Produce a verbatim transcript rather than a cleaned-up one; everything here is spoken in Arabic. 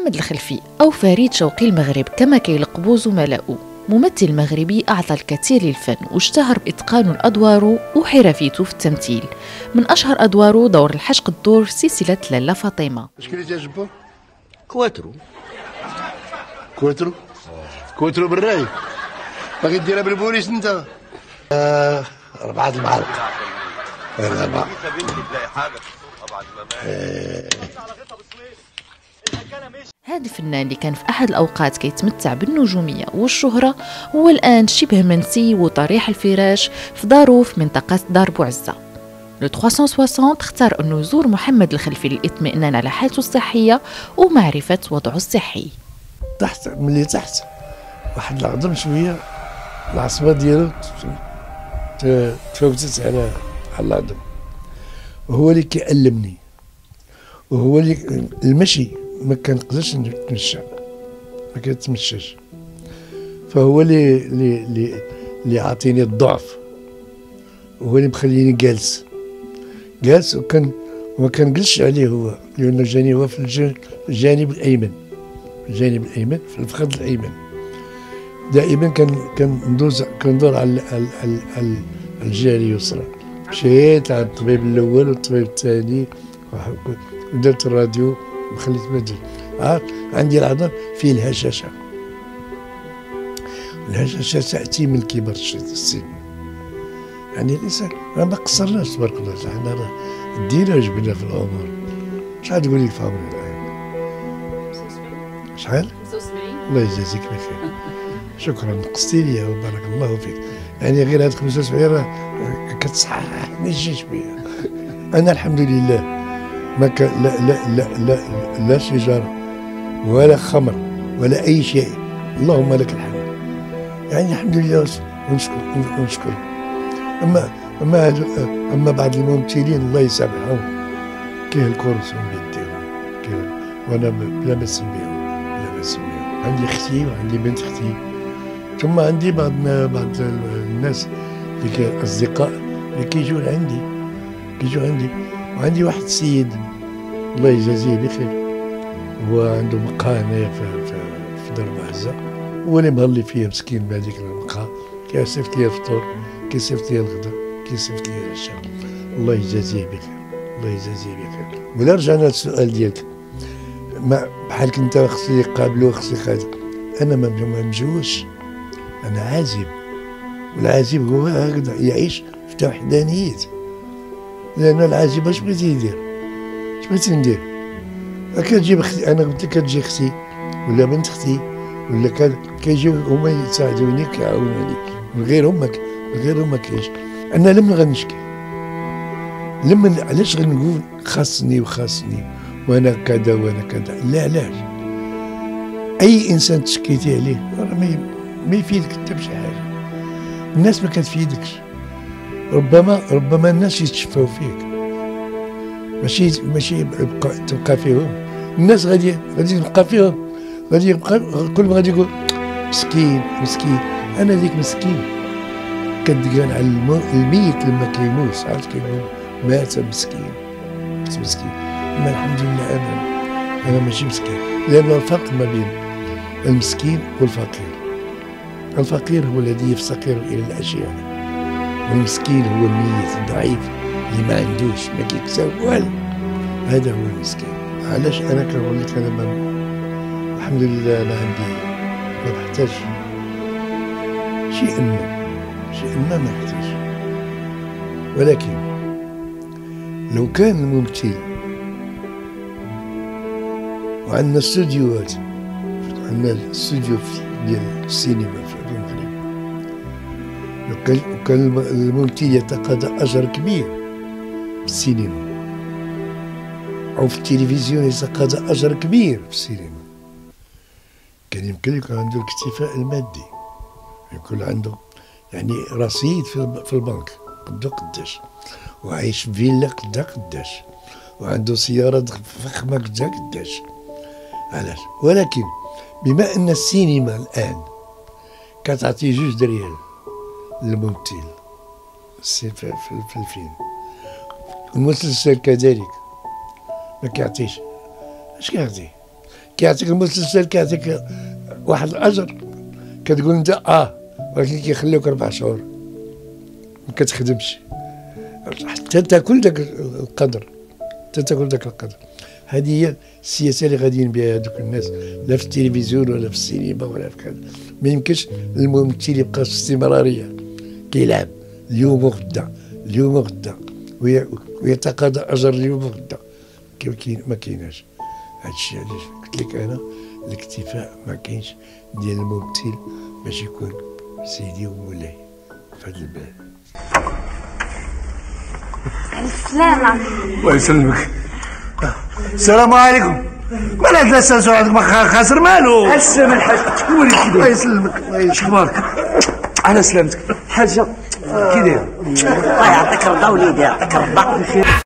محمد الخلفي أو فريد شوقي المغرب كما كيلقبوا زملاؤه، ممثل مغربي أعطى الكثير للفن واشتهر بإتقان الأدوار وحرفيته في التمثيل. من أشهر أدواره دور الحشق الدور في سلسلة لالا فاطمة. شكون اللي تعجبك؟ كواترو كواترو كواترو بالراي. باغي ديرها بالبوليس انت؟ آه أربعة المعارك. أربعة. هذا الفنان اللي كان في أحد الأوقات كيتمتع بالنجومية والشهرة هو الآن شبه منسي وطريح الفراش في دارو في منطقة دار بوعزة. لو ثلاثمية وستين اختار أنه يزور محمد الخلفي للإطمئنان على حالته الصحية ومعرفة وضعه الصحي. تحت ملي تحت واحد العظم شوية العصبة ديالو تفوتت على على العظم، وهو اللي كيألمني، وهو اللي المشي ما كنقدرش نتمشى، ما كنتمشاش، فهو اللي اللي اللي اللي عاطيني الضعف، وهو اللي مخليني جالس جالس وكان وما كنجلسش عليه هو، لأنه جاني هو في الجانب الأيمن، الجانب الأيمن في الفخذ الأيمن. دائما كان كندوز كندور على على على الجهة اليسرى. مشيت على الطبيب الأول والطبيب الثاني ودرت الراديو وخليت ما درت. عاد عندي العظم فيه الهشاشة، الهشاشة تأتي من كبر السن. يعني الإنسان راه ما قصرناش تبارك الله، حنا راه دينا جبنا في الأمور. شحال تقول لك في عمري الآن؟ شحال؟ خمسة وسبعين. الله يجازيك بخير. شكرا، نقصتي لي وبارك الله فيك. يعني غير هاد خمسة وسبعين راه كتصححني شي شويه. انا الحمد لله ما كان لا لا لا لا لا شجره ولا خمر ولا اي شيء، اللهم لك الحمد. يعني الحمد لله ونشكر ونشكر. اما اما اما بعض الممثلين الله يسامحهم كيهلكوا بيديهم، وانا بلا ما نسميهم بلا ما نسميهم. عندي اختي وعندي بنت اختي، ثم عندي بعض بعض الناس اللي كي اصدقاء اللي كيجوا عندي كيجوا عندي وعندي واحد السيد الله يجازيه بخير، هو عنده مقهى هنايا في, في, في دار بوعزة، هو اللي مهلي فيا مسكين بهذيك المقهى، كيصيفط لي الفطور، كيصيفط لي الغداء، كيصيفط لي العشاء، الله يجازيه بخير، الله يجازيه بخير. ولا رجعنا للسؤال ديالك، ما بحالك انت خصني يقابلو خصني خاطر انا ما مجوش، انا عازب، والعازب هو هكذا يعيش في وحدانية، لأن العازب اش بغيتي يدير؟ اش بغيتي ندير؟ كتجيب اختي، انا قلت لك كتجي اختي ولا بنت اختي ولا كيجيو هما يساعدوني كيعاونوني، من غيرهم من غيرهم ما كاينش. انا لما غنشكي لما علاش غنقول خاصني وخاصني وانا كذا وانا كذا؟ لا، علاش؟ اي انسان تشكيتي عليه راه ما يفيدك حتى بشي حاجه، الناس ما كتفيدكش. ربما ربما الناس يتشفاو فيك، ماشي ماشي يبقى تبقى فيهم. الناس غادي غادي تبقى فيهم، غادي يبقى كل ما غادي يقول مسكين مسكين. انا ذيك مسكين كتقال على الميت لما كيموت، عرفت كيقول مات مسكين مسكين. اما الحمد لله انا انا ماشي مسكين، لان الفرق ما بين المسكين والفقير. الفقير هو الذي يفتقر الى الاشياء، والمسكين هو الميت الضعيف اللي ما عندوش ما كيكسب والو، هذا هو المسكين. علاش انا كنقول لك انا ما الحمد لله انا عندي ما بحتاج شيء ما شيء ما ما بحتاج. ولكن لو كان الممثل وعندنا استوديوهات، عندنا الاستوديو ديال السينما في المغرب، لو كان كان الممثل يتقاضى اجر كبير في السينما او في التلفزيون يتقاضى اجر كبير في السينما، كان يمكن يكون عنده الاكتفاء المادي، يكون عنده يعني رصيد في البنك قدو قداش، وعايش في فيلا قدا قداش، وعنده سيارة فخمة قدا قداش. علاش؟ ولكن بما ان السينما الان كتعطي جوج ريال للممثل في, في, في الفيلم، المسلسل كذلك ما كيعطيش. اش كيعطي؟ كيعطيك المسلسل كيعطيك واحد الاجر، كتقول انت اه، ولكن كيخليوك اربع شهور ما كتخدمش حتى تاكل داك القدر، حتى تاكل داك القدر. هذه هي السياسه اللي غاديين بها هذوك الناس، لا في التلفزيون ولا في السينما ولا في كذا. ما يمكنش الممثل يبقى في استمراريه، كيلعب اليوم وغدا اليوم وغدا ويتقاضى اجر اليوم وغدا، ما كايناش. هذا الشيء علاش قلت لك انا الاكتفاء ما كاينش ديال الممثل باش يكون سيدي ومولاي في هذا البلد. السلامة. الله يسلمك. السلام عليكم. مال هاد الاساس عندك ما خاسر مالو؟ السلام الحاج. الله يسلمك. الله يسلمك. شخبارك؟ على سلامتك. حاجة كي داير؟ الله يعطيك الرضا وليدي، يعطيك الرضا.